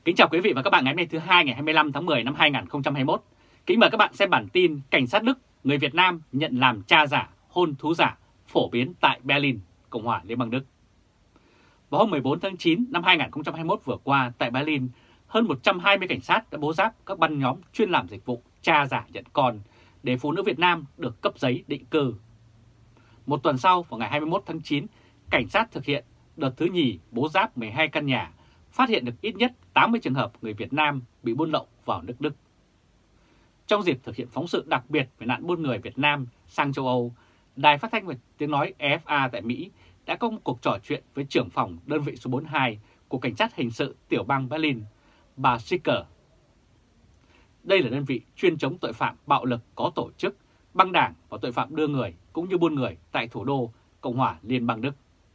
Kính chào quý vị và các bạn ngày hôm nay thứ Hai ngày 25 tháng 10 năm 2021. Kính mời các bạn xem bản tin cảnh sát Đức, người Việt Nam nhận làm cha giả, hôn thú giả phổ biến tại Berlin, Cộng hòa Liên bang Đức. Vào hôm 14 tháng 9 năm 2021 vừa qua tại Berlin, hơn 120 cảnh sát đã bố giáp các băng nhóm chuyên làm dịch vụ cha giả nhận con để phụ nữ Việt Nam được cấp giấy định cư. Một tuần sau, vào ngày 21 tháng 9, cảnh sát thực hiện đợt thứ nhì bố giáp 12 căn nhà, phát hiện được ít nhất 80 trường hợp người Việt Nam bị buôn lậu vào nước Đức. Trong dịp thực hiện phóng sự đặc biệt về nạn buôn người Việt Nam sang châu Âu, Đài Phát thanh và Tiếng nói EFA tại Mỹ đã có một cuộc trò chuyện với trưởng phòng đơn vị số 42 của Cảnh sát Hình sự tiểu bang Berlin, bà Sicker. Đây là đơn vị chuyên chống tội phạm bạo lực có tổ chức, băng đảng và tội phạm đưa người cũng như buôn người tại thủ đô Cộng hòa Liên bang Đức.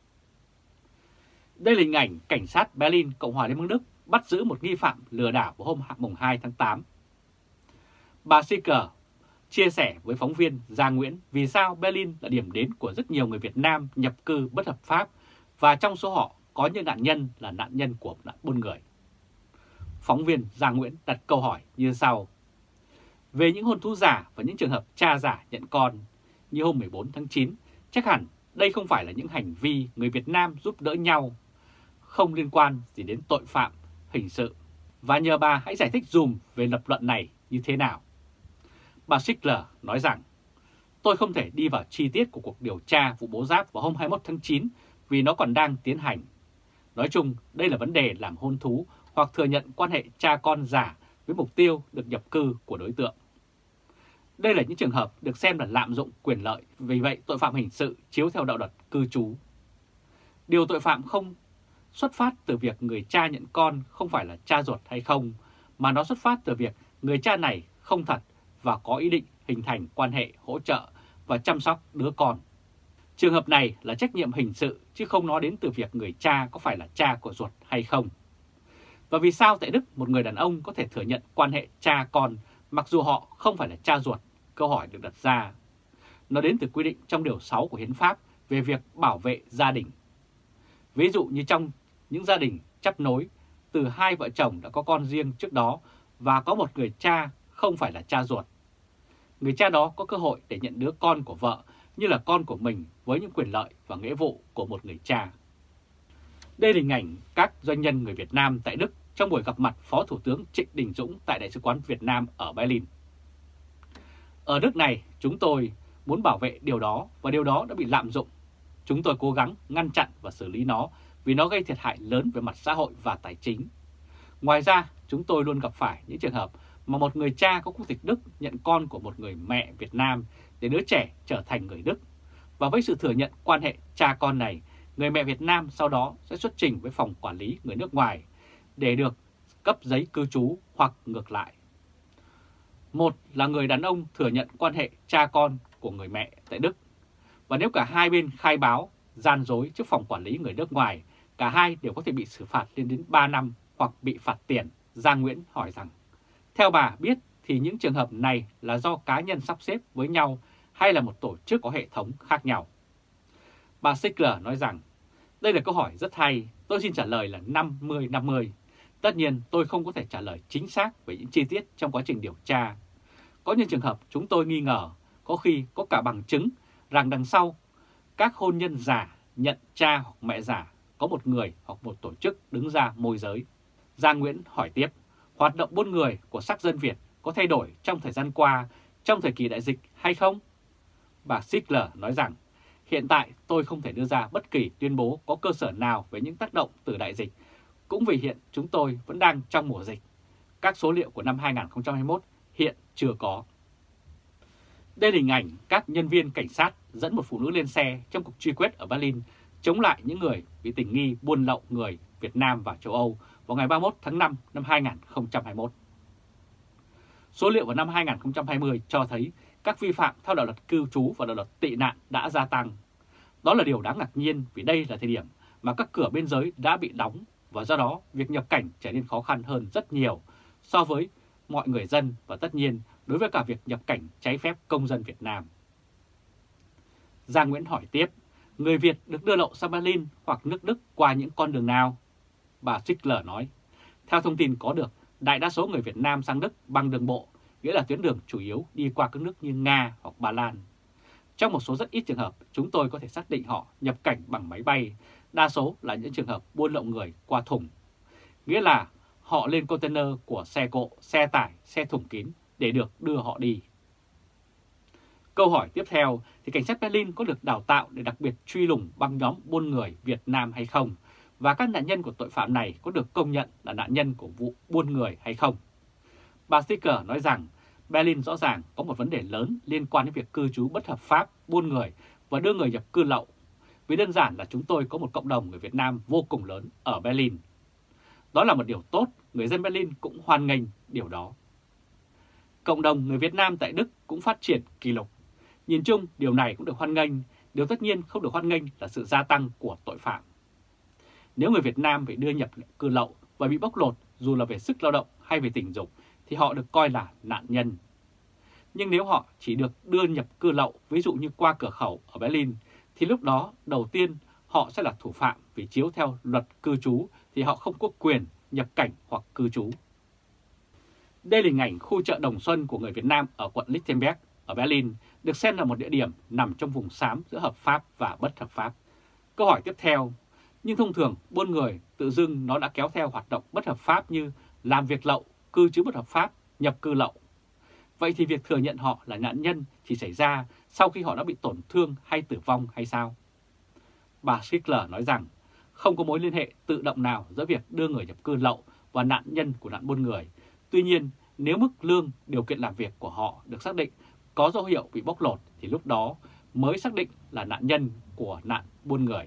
Đây là hình ảnh cảnh sát Berlin, Cộng hòa Liên bang Đức bắt giữ một nghi phạm lừa đảo vào hôm 2 tháng 8. Bà Sicker chia sẻ với phóng viên Giang Nguyễn vì sao Berlin là điểm đến của rất nhiều người Việt Nam nhập cư bất hợp pháp và trong số họ có những nạn nhân là nạn nhân của nạn buôn người. Phóng viên Giang Nguyễn đặt câu hỏi như sau. Về những hôn thú giả và những trường hợp cha giả nhận con như hôm 14 tháng 9, chắc hẳn đây không phải là những hành vi người Việt Nam giúp đỡ nhau, không liên quan gì đến tội phạm hình sự. Và nhờ bà hãy giải thích dùm về lập luận này như thế nào. Bà Sickler nói rằng, tôi không thể đi vào chi tiết của cuộc điều tra vụ bố giáp vào hôm 21 tháng 9 vì nó còn đang tiến hành. Nói chung, đây là vấn đề làm hôn thú hoặc thừa nhận quan hệ cha con giả với mục tiêu được nhập cư của đối tượng. Đây là những trường hợp được xem là lạm dụng quyền lợi, vì vậy tội phạm hình sự chiếu theo đạo luật cư trú. Điều tội phạm không xuất phát từ việc người cha nhận con không phải là cha ruột hay không, mà nó xuất phát từ việc người cha này không thật và có ý định hình thành quan hệ hỗ trợ và chăm sóc đứa con. Trường hợp này là trách nhiệm hình sự chứ không nói đến từ việc người cha có phải là cha của ruột hay không. Và vì sao tại Đức một người đàn ông có thể thừa nhận quan hệ cha con mặc dù họ không phải là cha ruột? Câu hỏi được đặt ra. Nó đến từ quy định trong điều 6 của Hiến pháp về việc bảo vệ gia đình. Ví dụ như trong những gia đình chắp nối, từ hai vợ chồng đã có con riêng trước đó và có một người cha không phải là cha ruột. Người cha đó có cơ hội để nhận đứa con của vợ như là con của mình với những quyền lợi và nghĩa vụ của một người cha. Đây là hình ảnh các doanh nhân người Việt Nam tại Đức trong buổi gặp mặt Phó Thủ tướng Trịnh Đình Dũng tại Đại sứ quán Việt Nam ở Berlin. Ở nước này, chúng tôi muốn bảo vệ điều đó và điều đó đã bị lạm dụng. Chúng tôi cố gắng ngăn chặn và xử lý nó vì nó gây thiệt hại lớn về mặt xã hội và tài chính. Ngoài ra, chúng tôi luôn gặp phải những trường hợp mà một người cha có quốc tịch Đức nhận con của một người mẹ Việt Nam để đứa trẻ trở thành người Đức. Và với sự thừa nhận quan hệ cha con này, người mẹ Việt Nam sau đó sẽ xuất trình với phòng quản lý người nước ngoài để được cấp giấy cư trú hoặc ngược lại. Một là người đàn ông thừa nhận quan hệ cha con của người mẹ tại Đức. Và nếu cả hai bên khai báo gian dối trước phòng quản lý người nước ngoài, cả hai đều có thể bị xử phạt lên đến 3 năm hoặc bị phạt tiền. Giang Nguyễn hỏi rằng, theo bà biết thì những trường hợp này là do cá nhân sắp xếp với nhau hay là một tổ chức có hệ thống khác nhau? Bà Sickler nói rằng, đây là câu hỏi rất hay, tôi xin trả lời là 50-50. Tất nhiên tôi không có thể trả lời chính xác về những chi tiết trong quá trình điều tra. Có những trường hợp chúng tôi nghi ngờ, có khi có cả bằng chứng rằng đằng sau các hôn nhân giả nhận cha hoặc mẹ giả có một người hoặc một tổ chức đứng ra môi giới. Giang Nguyễn hỏi tiếp, hoạt động buôn người của sắc dân Việt có thay đổi trong thời gian qua, trong thời kỳ đại dịch hay không? Bà Sickler nói rằng, hiện tại tôi không thể đưa ra bất kỳ tuyên bố có cơ sở nào về những tác động từ đại dịch, cũng vì hiện chúng tôi vẫn đang trong mùa dịch. Các số liệu của năm 2021 hiện chưa có. Đây là hình ảnh các nhân viên cảnh sát dẫn một phụ nữ lên xe trong cuộc truy quét ở Berlin chống lại những người bị tình nghi buôn lậu người Việt Nam vào châu Âu vào ngày 31 tháng 5 năm 2021. Số liệu vào năm 2020 cho thấy các vi phạm theo đạo luật cư trú và đạo luật tị nạn đã gia tăng. Đó là điều đáng ngạc nhiên vì đây là thời điểm mà các cửa biên giới đã bị đóng và do đó việc nhập cảnh trở nên khó khăn hơn rất nhiều so với mọi người dân và tất nhiên đối với cả việc nhập cảnh trái phép công dân Việt Nam. Giang Nguyễn hỏi tiếp, người Việt được đưa lậu sang Berlin hoặc nước Đức qua những con đường nào? Bà Sickler nói, Theo thông tin có được, đại đa số người Việt Nam sang Đức bằng đường bộ, nghĩa là tuyến đường chủ yếu đi qua các nước như Nga hoặc Ba Lan. Trong một số rất ít trường hợp, chúng tôi có thể xác định họ nhập cảnh bằng máy bay, đa số là những trường hợp buôn lậu người qua thùng, nghĩa là họ lên container của xe cộ, xe tải, xe thùng kín để được đưa họ đi. Câu hỏi tiếp theo thì cảnh sát Berlin có được đào tạo để đặc biệt truy lùng băng nhóm buôn người Việt Nam hay không? Và các nạn nhân của tội phạm này có được công nhận là nạn nhân của vụ buôn người hay không? Bà Sticker nói rằng Berlin rõ ràng có một vấn đề lớn liên quan đến việc cư trú bất hợp pháp, buôn người và đưa người nhập cư lậu. Vì đơn giản là chúng tôi có một cộng đồng người Việt Nam vô cùng lớn ở Berlin. Đó là một điều tốt, người dân Berlin cũng hoan nghênh điều đó. Cộng đồng người Việt Nam tại Đức cũng phát triển kỷ lục. Nhìn chung, điều này cũng được hoan nghênh, điều tất nhiên không được hoan nghênh là sự gia tăng của tội phạm. Nếu người Việt Nam bị đưa nhập cư lậu và bị bóc lột dù là về sức lao động hay về tình dục thì họ được coi là nạn nhân. Nhưng nếu họ chỉ được đưa nhập cư lậu, ví dụ như qua cửa khẩu ở Berlin, thì lúc đó đầu tiên họ sẽ là thủ phạm vì chiếu theo luật cư trú thì họ không có quyền nhập cảnh hoặc cư trú. Đây là hình ảnh khu chợ Đồng Xuân của người Việt Nam ở quận Lichtenberg ở Berlin, được xem là một địa điểm nằm trong vùng xám giữa hợp pháp và bất hợp pháp. Câu hỏi tiếp theo, nhưng thông thường buôn người tự dưng nó đã kéo theo hoạt động bất hợp pháp như làm việc lậu, cư trú bất hợp pháp, nhập cư lậu. Vậy thì việc thừa nhận họ là nạn nhân chỉ xảy ra sau khi họ đã bị tổn thương hay tử vong hay sao? Bà Schickler nói rằng không có mối liên hệ tự động nào giữa việc đưa người nhập cư lậu và nạn nhân của nạn buôn người. Tuy nhiên, nếu mức lương, điều kiện làm việc của họ được xác định có dấu hiệu bị bóc lột thì lúc đó mới xác định là nạn nhân của nạn buôn người.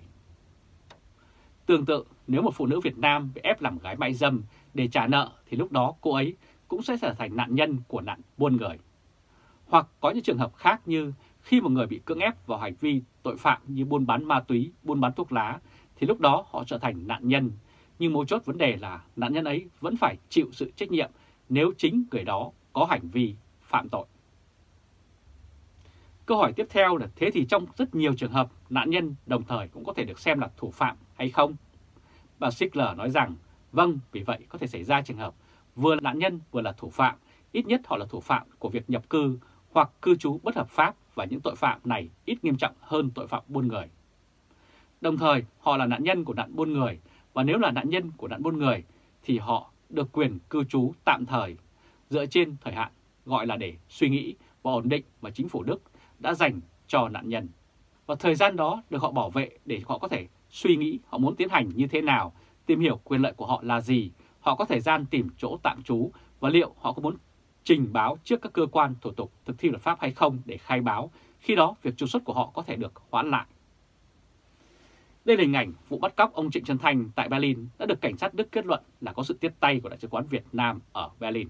Tương tự, nếu một phụ nữ Việt Nam bị ép làm gái mại dâm để trả nợ thì lúc đó cô ấy cũng sẽ trở thành nạn nhân của nạn buôn người. Hoặc có những trường hợp khác như khi một người bị cưỡng ép vào hành vi tội phạm như buôn bán ma túy, buôn bán thuốc lá thì lúc đó họ trở thành nạn nhân. Nhưng mấu chốt vấn đề là nạn nhân ấy vẫn phải chịu sự trách nhiệm nếu chính người đó có hành vi phạm tội. Câu hỏi tiếp theo là thế thì trong rất nhiều trường hợp nạn nhân đồng thời cũng có thể được xem là thủ phạm hay không? Bà Schickler nói rằng vâng, vì vậy có thể xảy ra trường hợp vừa là nạn nhân vừa là thủ phạm, ít nhất họ là thủ phạm của việc nhập cư hoặc cư trú bất hợp pháp và những tội phạm này ít nghiêm trọng hơn tội phạm buôn người. Đồng thời họ là nạn nhân của nạn buôn người và nếu là nạn nhân của nạn buôn người thì họ được quyền cư trú tạm thời dựa trên thời hạn gọi là để suy nghĩ và ổn định mà chính phủ Đức đã dành cho nạn nhân. Và thời gian đó được họ bảo vệ để họ có thể suy nghĩ họ muốn tiến hành như thế nào, tìm hiểu quyền lợi của họ là gì, họ có thời gian tìm chỗ tạm trú và liệu họ có muốn trình báo trước các cơ quan thủ tục thực thi luật pháp hay không để khai báo, khi đó việc trục xuất của họ có thể được hoãn lại. Đây là hình ảnh vụ bắt cóc ông Trịnh Xuân Thanh tại Berlin đã được cảnh sát Đức kết luận là có sự tiếp tay của Đại sứ quán Việt Nam ở Berlin.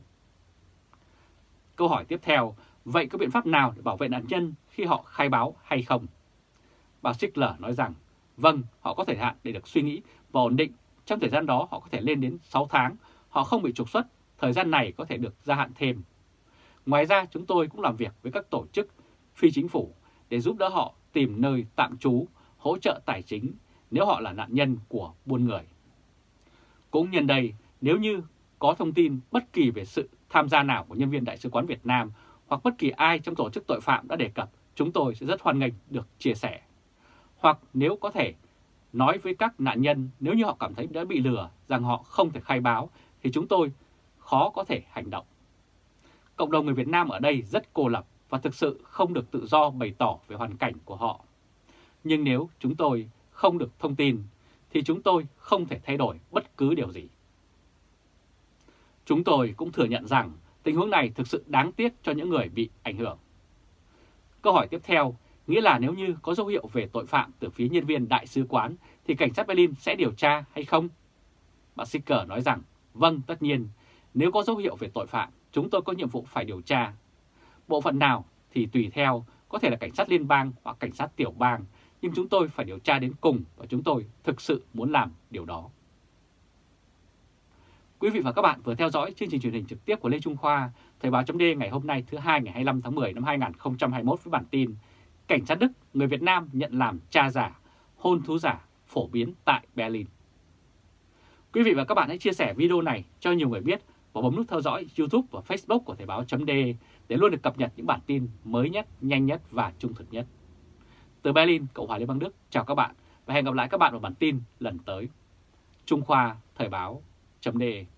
Câu hỏi tiếp theo, vậy có biện pháp nào để bảo vệ nạn nhân khi họ khai báo hay không? Bà Schickler nói rằng, vâng, họ có thời hạn để được suy nghĩ và ổn định. Trong thời gian đó họ có thể lên đến 6 tháng, họ không bị trục xuất, thời gian này có thể được gia hạn thêm. Ngoài ra chúng tôi cũng làm việc với các tổ chức phi chính phủ để giúp đỡ họ tìm nơi tạm trú, hỗ trợ tài chính nếu họ là nạn nhân của buôn người. Cũng nhân đây, nếu như có thông tin bất kỳ về sự tham gia nào của nhân viên Đại sứ quán Việt Nam hoặc bất kỳ ai trong tổ chức tội phạm đã đề cập, chúng tôi sẽ rất hoan nghênh được chia sẻ. Hoặc nếu có thể nói với các nạn nhân nếu như họ cảm thấy đã bị lừa rằng họ không thể khai báo thì chúng tôi khó có thể hành động. Cộng đồng người Việt Nam ở đây rất cô lập và thực sự không được tự do bày tỏ về hoàn cảnh của họ. Nhưng nếu chúng tôi không được thông tin thì chúng tôi không thể thay đổi bất cứ điều gì. Chúng tôi cũng thừa nhận rằng tình huống này thực sự đáng tiếc cho những người bị ảnh hưởng. Câu hỏi tiếp theo, nghĩa là nếu như có dấu hiệu về tội phạm từ phía nhân viên đại sứ quán thì cảnh sát Berlin sẽ điều tra hay không? Bà Schickler nói rằng, vâng, tất nhiên, nếu có dấu hiệu về tội phạm, chúng tôi có nhiệm vụ phải điều tra. Bộ phận nào thì tùy theo, có thể là cảnh sát liên bang hoặc cảnh sát tiểu bang, nhưng chúng tôi phải điều tra đến cùng và chúng tôi thực sự muốn làm điều đó. Quý vị và các bạn vừa theo dõi chương trình truyền hình trực tiếp của Lê Trung Khoa, Thời báo chấm D ngày hôm nay thứ Hai ngày 25 tháng 10 năm 2021 với bản tin cảnh sát Đức, người Việt Nam nhận làm cha giả, hôn thú giả phổ biến tại Berlin. Quý vị và các bạn hãy chia sẻ video này cho nhiều người biết và bấm nút theo dõi YouTube và Facebook của Thời báo.de để luôn được cập nhật những bản tin mới nhất, nhanh nhất và trung thực nhất. Từ Berlin, Cộng hòa Liên bang Đức, chào các bạn và hẹn gặp lại các bạn vào bản tin lần tới. Trung Khoa, Thời báo.de